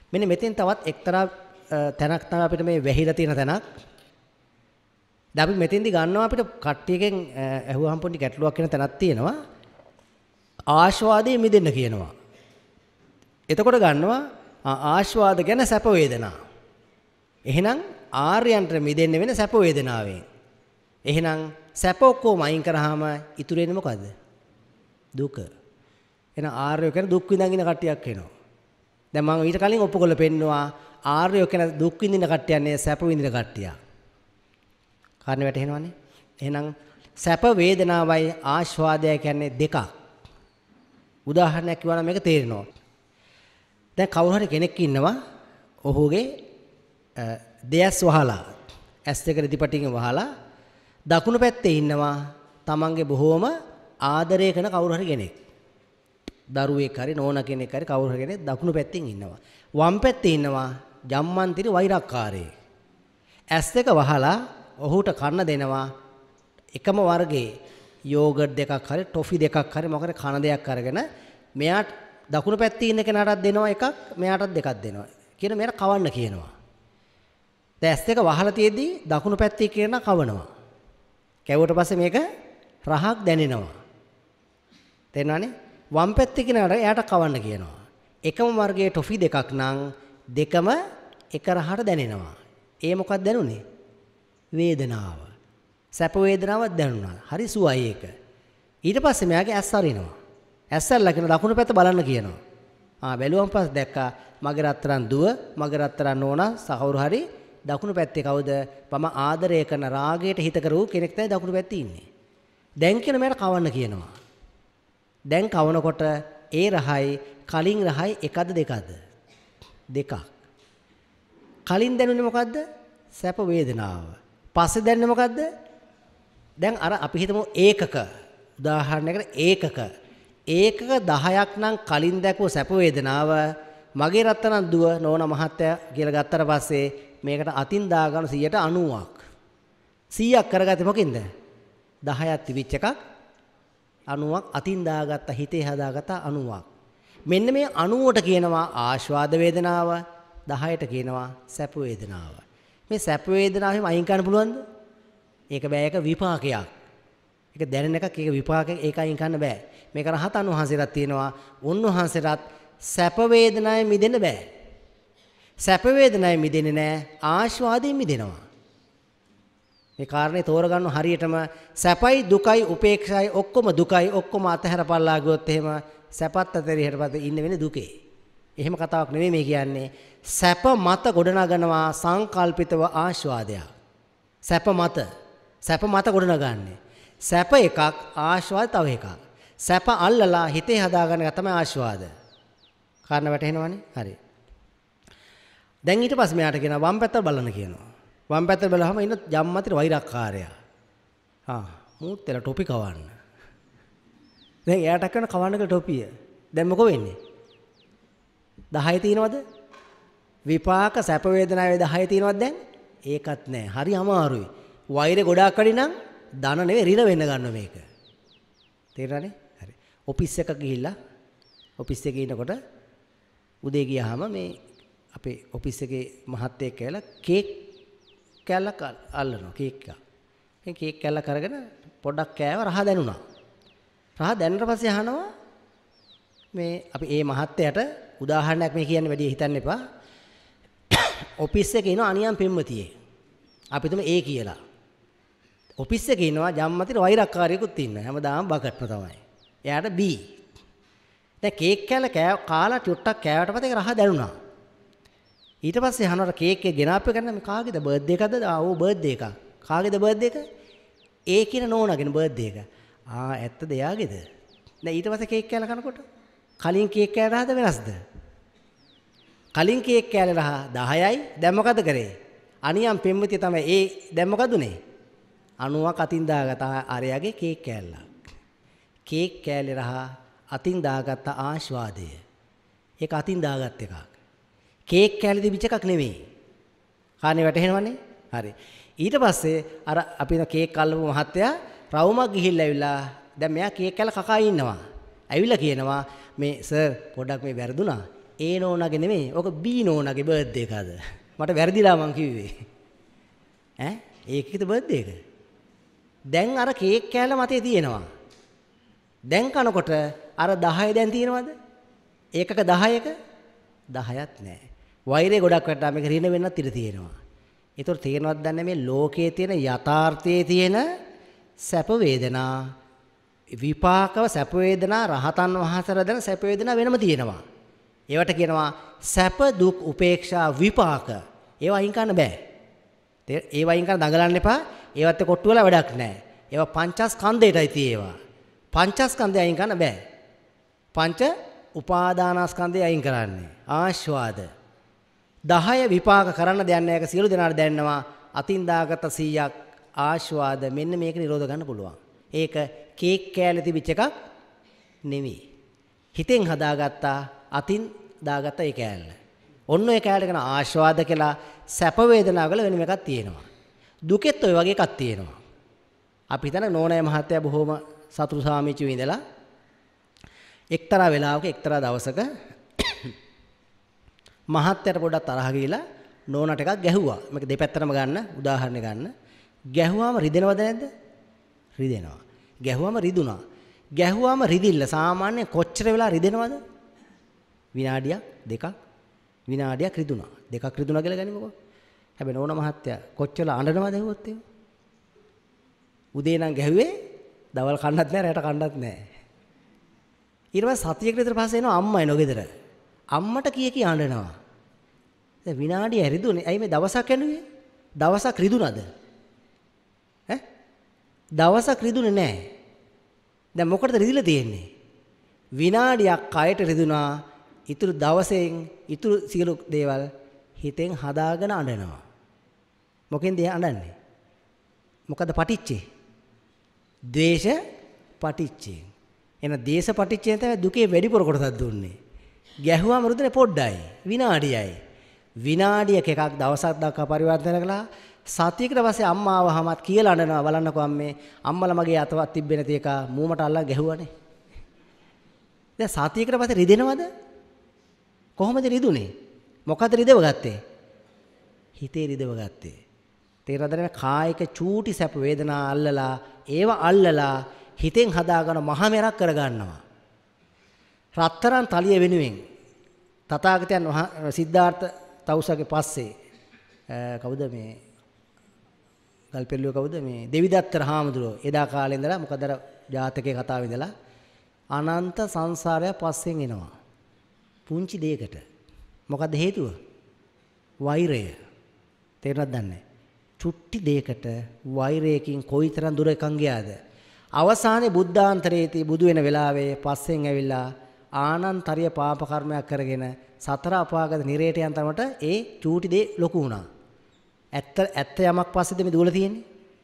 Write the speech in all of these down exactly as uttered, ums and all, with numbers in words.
මෙන්න මෙතෙන් තවත් එක්තරා තැනක් තමයි අපිට මේ වැහිලා තියෙන තැනක්. දැන් අපි මෙතෙන්දි ගන්නවා අපිට කට්ටියකින් ඇහුවහම පොඩි ගැටලුවක් වෙන තැනක් තියෙනවා. ආස්වාදයේ මිදෙන්න කියනවා. එතකොට ගන්නවා ආස්වාද ගැන සැප වේදනා. එහෙනම් ආර්යයන්ට මිදෙන්න වෙන සැප වේදනාවෙන්. එහෙනම් සැප ඔක්කොම අයින් කරාම ඉතුරු වෙන්නේ මොකද්ද? දුක. එහෙනම් ආර්යය කියන දුක් විඳන් ඉන්න කට්ටියක් වෙනවා. දැන් මම ඊට කලින් ඔප්පු කරලා පෙන්නවා ආර්යය කියන දුක් විඳින කට්ටියන්නේ සැප විඳින කට්ටියක්. කාරණේ වැටහෙනවනේ. එහෙනම් සැප වේදනාවයි ආස්වාදය කියන්නේ දෙකක්. උදාහරණයක් කිව්වනම් මේක තේරෙනවා. දැන් කවුරු හරි කෙනෙක් ඉන්නවා ඔහුගේ දෙයස් වහලා ඇස් දෙක රෙදිපටින් වහලා දකුණු පැත්තේ ඉන්නවා තමන්ගේ බොහෝම ආදරය කරන කවුරු හරි කෙනෙක්. දරුවෙක් හරි නෝනා කෙනෙක් හරි කවුරු හරි කෙනෙක් දකුණු පැත්තෙන් ඉන්නවා. වම් පැත්තේ ඉන්නවා ජම්මන්තිරි වෛරක්කාරයෙක්. ඇස් දෙක වහලා ඔහුට කන්න දෙනවා එකම වර්ගයේ යෝගට් දෙකක් හරි ටොෆි දෙකක් හරි මොකද කන දෙයක් අරගෙන මෙයාට දකුණු පැත්තේ ඉන්න කෙනාටත් දෙනවා එකක් මෙයාටත් දෙකක් දෙනවා. කියන මෙයාට කවන්න කියනවා. දැන් ඇස් දෙක වහලා තියෙද්දි දකුණු පැත්තේ කියන කවනවා. කැවුවට පස්සේ මේක රහක් දැනෙනවා. තේරෙනවනේ? වම් පැත්තේ කෙනාට එයාට කවන්න කියනවා. එකම වර්ගයේ ටොෆි දෙකක් නම් දෙකම එක රහට දැනෙනවා. ඒ මොකක්ද දැනුනේ? වේදනාව. සැප වේදනාවක් දැනුණා. හරි සුවයි ඒක. ඊට පස්සේ මෙයාගේ ඇස් අරිනවා. ඇස් අරලා කියන දකුණු පැත්ත බලන්න කියනවා. ආ බැලුවම පස්සේ දැක්කා මගේ රත්තරන් දුව, මගේ රත්තරන් නෝනා සහවුරු හරි දකුණු පැත්තේ කවුද? මම ආදරය කරන රාගයට හිත කරූ කෙනෙක් තමයි දකුණු පැත්තේ ඉන්නේ. දැන් කියන මෙයාට කවන්න කියනවා. දැන් කවනකොට ඒ රහයි කලින් රහයි එකද දෙකද? දෙකක්. කලින් දැනුනේ මොකද්ද? සැප වේදනාව. පස්සේ දැනුනේ මොකද්ද? දැන් අර අපි හිතමු ඒකක උදාහරණයකට ඒකක ඒකක දහයක් නම් කලින් දැකුව සැප වේදනාව මගේ රත්තරන් දුව නෝනා මහත්තයා කියලා ගත්තට පස්සේ මේකට අතින් දාගන්න සියයට අනූවක්. සීයක් කරගත්තේ මොකෙන්ද? දහයක් තිබිච්ච එකක් අනූවක් අතින් දාගත්ත හිතේ හදාගත්ත අනූවක්. මෙන්න මේ අනූවට කියනවා ආස්වාද වේදනාව, දහයට කියනවා සැප වේදනාව. මේ සැප වේදනාවෙම අයින් කරන්න පුළුවන්ද? ඒක බෑ, ඒක විපාකයක්. ඒක දැනෙන එකක්, ඒක විපාකයක්, ඒක අයින් කරන්න බෑ. මේක රහතන් වහන්සේලාට තියෙනවා. උන්වහන්සේලාට සැප වේදනාවෙන් මිදෙන්න බෑ. සැප වේදනාවෙන් මිදෙන්නේ නෑ, ආස්වාදයෙන් මිදෙනවා. මේ කාරණේ තෝරගන්න හරියටම සැපයි දුකයි උපේක්ෂයි ඔක්කොම දුකයි ඔක්කොම අතහැරපල්ලා ගියොත් එහෙම සැපත් අතරියට පස්සේ ඉන්න වෙන්නේ දුකේ. එහෙම කතාවක් නෙමෙයි මේ කියන්නේ. සැප මත ගොඩනගනවා සංකල්පිතව ආස්වාදයක්. සැප මත සැප මත ගොඩනගන්නේ. සැප එකක් ආස්වාද තව එකක්. සැප අල්ලලා හිතේ හදාගන්න එක තමයි ආස්වාද. කාරණා වැටහෙනවනේ? හරි. දැන් ඊට පස්සේ මෙයාට කියනවා වම් පැත්ත බලන්න කියනවා. වම් පැත්ත බලවම ඉන්න ජම්මතිර වෛරක්කාරයා. ආ මූත් එලා ටොපි කවන්න. දැන් එයාට කරන කවන්නක ටොපිය. දැන් මොකෝ වෙන්නේ? දහය තියෙනවද? විපාක සැප වේදනාවේ දහය තියෙනවද දැන්? ඒකත් නැහැ. හරි අමාරුයි. වෛරය ගොඩාක් වැඩි නම් ධන නෙවෙයි ඍණ වෙන්න ගන්න මේක. තේරෙනවනේ? හරි. ඔෆිස් එක ගිහිල්ලා ඔෆිස් එකේ ඉනකොට උදේ ගියාම මේ අපේ ඔෆිස් එකේ මහත්තයෙක් කියලා කේක් කෑල්ලක් අල්ලනවා කේක් එක. ඒ කේක් කෑල්ලක් අරගෙන පොඩ්ඩක් කෑව රහ දැනුණා. රහ දැනුනට පස්සේ අහනවා මේ අපි ඒ මහත්තයාට උදාහරණයක් මේ කියන්නේ වැඩි හිතන්න එපා. ඔෆිස් එකේ ඉන අනියම් පෙම්වතියේ. අපි තුම ඒ කියලා. ඔෆිස් එකේ ඉනවා ජම්මතිර වෛරක්කාරයෙකුත් ඉන්නවා. හැමදාම බකට්ම තමයි. එයාට B. දැන් කේක් කෑල්ල කාලා ටිකක් කෑවට පස්සේ ඒක රහ දැනුණා. ඊට පස්සේ අහනවා කේක් එක ගෙනාප්පේ ගන්න මේ කාගේද බර්ත්ඩේ එකක්ද? ආ ඕ බර්ත්ඩේ එකක්. කාගේද බර්ත්ඩේ එක? ඒ කියන නෝනාගේ බර්ත්ඩේ එක. ආ ඇත්තද එයාගේද? දැන් ඊට පස්සේ කේක් කෑල්ල කනකොට කලින් කේක් කෑල්ල රහද වෙනස්ද? කලින් කේක් කෑල්ල රහ දහයයි. දැන් මොකද කරේ? අනියම් පෙම්වතිය තමයි ඒ දැන් මොකද උනේ? අණුවක් අතින් දාගත්ත ආරයාගේ කේක් කෑල්ල. කේක් කෑල්ල රහ අතින් දාගත්ත ආස්වාදය. ඒක අතින් දාගත් එකක්. කේක් කෑල්ල තිබිච්ච එකක් නෙමෙයි. කානේ වැටහෙනවනේ? හරි. ඊට පස්සේ අර අපි කේක් අල්ලපු මහත්තයා රවුමක් ගිහිල්ලා ඇවිල්ලා දැන් මෙයා කේක් කෑල්ල කකා ඉන්නවා. ඇවිල්ලා කියනවා මේ සර් පොඩ්ඩක් මේ වැරදුනා. ඒ නෝනාගේ නෙමෙයි. ඔක බී නෝනාගේ බර්ත්ඩේ එක අද. මට වැරදිලා මං කිව්වේ. ඈ ඒකේද බර්ත්ඩේ එක? දැන් අර කේක් කෑල්ල මතේ තියෙනවා. දැන් කනකොට අර දහය දැන් තියෙනවද? ඒකක දහයක දහයක් නැහැ. වෛරය ගොඩක් වැටලා මේක රින වෙන්නත් ඉඩ තියෙනවා. ඒතොර තේරෙනවද දන්නේ මේ ලෝකයේ තියෙන යථාර්ථයේ තියෙන සැප වේදනා විපාකව සැප වේදනා රහතන් වහන්සේලා දෙන සැප වේදනා වෙනම තියෙනවා. ඒවට කියනවා සැප දුක් උපේක්ෂා විපාක. ඒවා අයින් කරන්න බෑ. ඒවා අයින් කරන් දඟලන්න එපා. ඒවත් කොට්ටු වල වැඩක් නැහැ. ඒවා පංචස්කන්ධයටයි තියෙනවා. පංචස්කන්ධය අයින් කරන්න බෑ. පංච උපාදානස්කන්ධය අයින් කරන්නේ. ආශ්වාද. දහය විපාක කරන්න දෙයක් නැහැ. ඒක සියලු දෙනාට දැනනවා. අතින් දාගත්ත සීයක් ආශ්වාද මෙන්න මේක නිරෝධ ගන්න පුළුවන්. ඒක කේක් කෑල්ල තිබිච්ච එකක් නෙවෙයි. හිතෙන් හදාගත්තා අතින් දාගත්ත ඒ කෑල්ල. ඔන්න ඔය කෑල්ල කරන ආශ්වාද කියලා සැප වේදනාවල වෙනම එකක් තියෙනවා. දුකෙත් ඔය වගේ එකක් තියෙනවා. අපි හිතන නෝනෑ මහත්තයා බොහොම සතුරු සාමිච්චු ඉඳලා එක්තරා වෙලාවක එක්තරා දවසක මහත්තයාට පොඩ්ඩක් තරහ ගිහිලා නෝනාට එකක් ගැහුවා. මේක දෙපැත්තටම ගන්න උදාහරණ ගන්න. ගැහුවාම රිදෙනවද නැද්ද? රිදෙනවා. ගැහුවාම රිදුනා. ගැහුවාම රිදිල්ල සාමාන්‍ය කොච්චර වෙලා රිදෙනවද? විනාඩියක් දෙකක් විනාඩියක් රිදුනා. දෙකක් රිදුනා කියලා ගනිමුකෝ. හැබැයි නෝනා මහත්තයා කොච්චර අඬනවද ඇහුවොත් එහෙම? උදේ නම් ගැහුවේ දවල් කන්නත් නැහැ රැට කන්නත් නැහැ. ඊට පස්සේ සතියකට විතර පස්සේ එනවා අම්මා එනවා ගෙදර. අම්මට කී කී අඬනවා. දැන් විනාඩිය රිදුනේ. ඇයි මේ දවසක් යනුවේ? දවසක් රිදුනද? ඈ? දවසක් රිදුනේ නැහැ. දැන් මොකටද රිදිලා තියෙන්නේ? විනාඩියක් කයට රිදුනා. ඊතුරු දවසෙන් ඊතුරු සියලු දේවල් හිතෙන් හදාගෙන අඬනවා. මොකෙන්ද අඬන්නේ? මොකද පටිච්චේ? ද්වේෂ පටිච්චේ. එන දේශ පටිච්චයෙන් තමයි දුකේ වැඩිපුර කොටසක් දුන්නේ. ගැහුවාම රුදනේ පොඩ්ඩයි විනාඩියයි. විනාඩියක එකක් දවසක් දක්වා පරිවර්තන කළා. සතියකට පස්සේ අම්මා ආවහමත් කියලා අඬනවා බලන්නකෝ අම්මේ අම්මලා මගේ අතවත් තිබ්බේ නැති එක මූමට අල්ලන් ගැහුවානේ. දැන් සතියකට පස්සේ රිදෙනවද? කොහොමද රිදුනේ? මොකද රිදව ගත්තේ? හිතේ රිදව ගත්තේ. තේරෙනවද මේ කායික චූටි සැප වේදනා අල්ලලා ඒව අල්ලලා හිතෙන් හදාගෙන මහ මෙරක් කරගන්නවා. රත්තරන් තලිය වෙනුවෙන් තථාගතයන් සිද්ධාර්ථ තවුසගේ පස්සේ කවුද මේ ගල්පෙල්ලුව කවුද මේ දෙවිදත්තර හාමුදුරුවෝ එදා කාලේ ඉඳලා මොකද අර ජාතකයේ කතාවේ ඉඳලා අනන්ත සංසාරය පස්සෙන් එනවා. පුංචි දෙයකට. මොකද හේතුව? වෛරය. තේරුණාද දන්නේ? චුට්ටි දෙයකට වෛරයකින් කොයිතරම් දුර එකන් ගියාද? අවසානයේ බුද්ධාන්තරයේදී බුදු වෙන වෙලාවේ පස්සෙන් ඇවිල්ලා ආනන්තරිය පාප කර්මයක් කරගෙන සතර අපාගත නිරේට යන තරමට ඒ චූටි දේ ලොකු වුණා. ඇත්ත ඇත්ත යමක් පස්සේද මේ දුවලා තියෙන්නේ?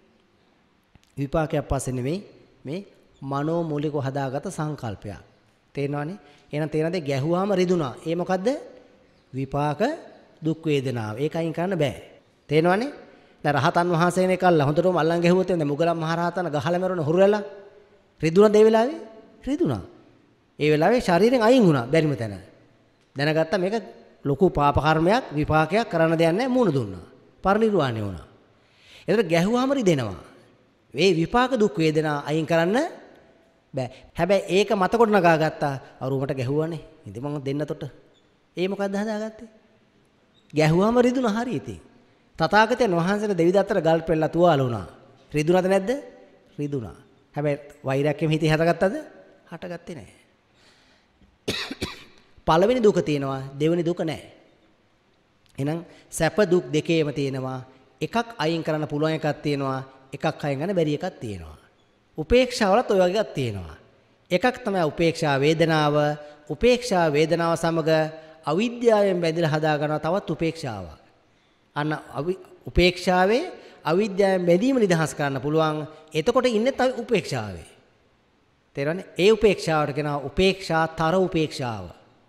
විපාකයක් පස්සේ නෙමෙයි මේ මනෝමූලිකව හදාගත සංකල්පයක්. තේරෙනවනේ? එහෙනම් තේරෙනද ගැහුවාම රිදුනා. ඒ මොකද්ද? විපාක දුක් වේදනාව. ඒක අයින් කරන්න බෑ. තේරෙනවනේ? දැන් රහතන් වහන්සේ කෙනෙක් අල්ල හොඳටම අල්ලන් ගැහුවොත් එන්නේ මුගලන් මහරහතන් ගහලා මරුණ හුරුරලා රිදුනද ඒ වෙලාවේ? රිදුනා. ඒ වෙලාවේ ශරීරයෙන් අයින් වුණා බැරිම තැන. දැනගත්තා මේක ලොකු පාප කර්මයක් විපාකයක් කරන්න දෙයක් නැහැ මූණ දුන්නා. පරිනිර්වාණය වුණා. ඒතර ගැහුවාම රිදෙනවා. මේ විපාක දුක් වේදනා අයින් කරන්න බෑ. හැබැයි ඒක මත කොට නගා ගත්තා. අරුමට ගැහුවානේ. ඉතින් මම දෙන්නතොට. ඒ මොකද්ද හදාගත්තේ? ගැහුවාම රිදුනා හරි ඉතින්. තථාගතයන් වහන්සේලා දෙවිදත්තර ගල් පෙරලා තුවාල වුණා. රිදුනද නැද්ද? රිදුනා. හැබැයි වෛරයක්ෙම හිතේ හටගත්තද? හටගත්තේ නැහැ. පළවෙනි දුක තියෙනවා දෙවෙනි දුක නැහැ. එහෙනම් සැප දුක් දෙකේම තියෙනවා. එකක් අයින් කරන්න පුළුවන් එකක් තියෙනවා. එකක් අයින් කරන්න බැරි එකක් තියෙනවා. උපේක්ෂාවලත් ඔය වගේ එකක් තියෙනවා. එකක් තමයි උපේක්ෂා වේදනාව. උපේක්ෂා වේදනාව සමග අවිද්‍යාවෙන් බැඳලා හදා ගන්නවා තවත් උපේක්ෂාවක්. අන්න උපේක්ෂාවේ අවිද්‍යාවෙන් බැඳීම නිදහස් කරන්න පුළුවන්. එතකොට ඉන්නේ තව උපේක්ෂාවේ. තේරෙනවනේ? ඒ උපේක්ෂාවට කියනවා උපේක්ෂාතර උපේක්ෂාව.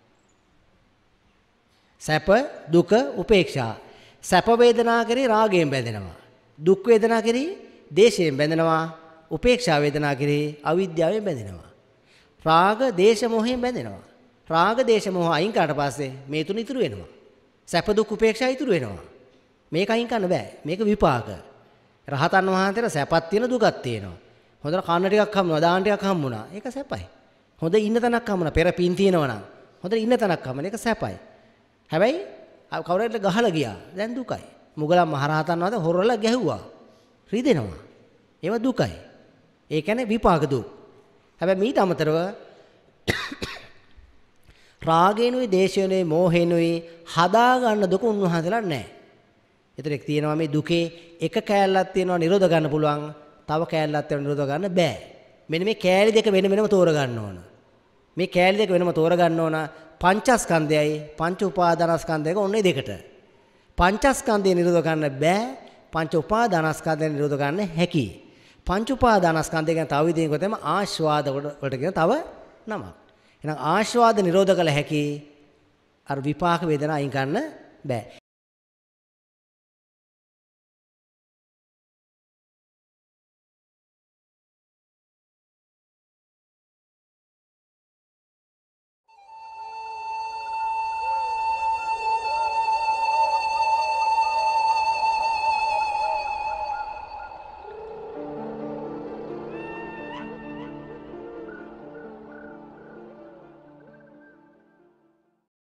සැප දුක උපේක්ෂා. සැප වේදනා කෙරෙහි රාගයෙන් බැඳෙනවා. දුක් වේදනා කෙරෙහි දේශයෙන් බැඳෙනවා. උපේක්ෂා වේදනා කෙරෙහි අවිද්‍යාවෙන් බැඳෙනවා. රාග දේශ මොහයෙන් බැඳෙනවා. රාග දේශ මොහ අයින් කරාට පස්සේ මේ තුන ඉතුරු වෙනවා. සැප දුක් උපේක්ෂා ඉතුරු වෙනවා. මේක අයින් කරන්න බෑ. මේක විපාක. රහතන් වහන්සේලා සැපක් තියෙන දුකක් තියෙනවා. හොඳට කන්න ටිකක් හම්බුණා, දාන ටිකක් හම්බුණා. ඒක සැපයි. හොඳ ඉන්න තැනක් හම්බුණා. පෙර පින් තියෙනවා නම් හොඳට ඉන්න තැනක් හම්බුණා. ඒක සැපයි. හැබැයි කවුරුහරි ගහලා ගියා. දැන් දුකයි. මුගලන් මහරහතන් වහන්සේ හොරලා ගැහුවා. රිදෙනවා. ඒව දුකයි. ඒ කියන්නේ විපාක දුක්. හැබැයි මීට අමතරව රාගේනුයි දේශේනුයි මෝහේනුයි හදා ගන්න දුක උන්වහන්සේලා නැහැ. ඒතරෙක් තියෙනවා මේ දුකේ එක කෑල්ලක් තියෙනවා නිරෝධ ගන්න පුළුවන්. තව කෑල්ලක් තියෙනවා නිරෝධ ගන්න බෑ. මෙන්න මේ කෑලි දෙක වෙන වෙනම තෝර ගන්න ඕන. මේ කෑලි දෙක වෙනම තෝර ගන්න ඕන පංචස්කන්ධයයි පංච උපාදානස්කන්ධයක ඔන්නේ දෙකට. පංචස්කන්ධය නිරෝධ ගන්න බෑ. පංච උපාදානස්කන්ධය නිරෝධ ගන්න හැකි. පංච උපාදානස්කන්ධය ගැන තව විදිහකට තමයි ආස්වාද වලට කියන තව නමක්. එහෙනම් ආස්වාද නිරෝධ කළ හැකි අර විපාක වේදනා අයින් කරන්න බෑ.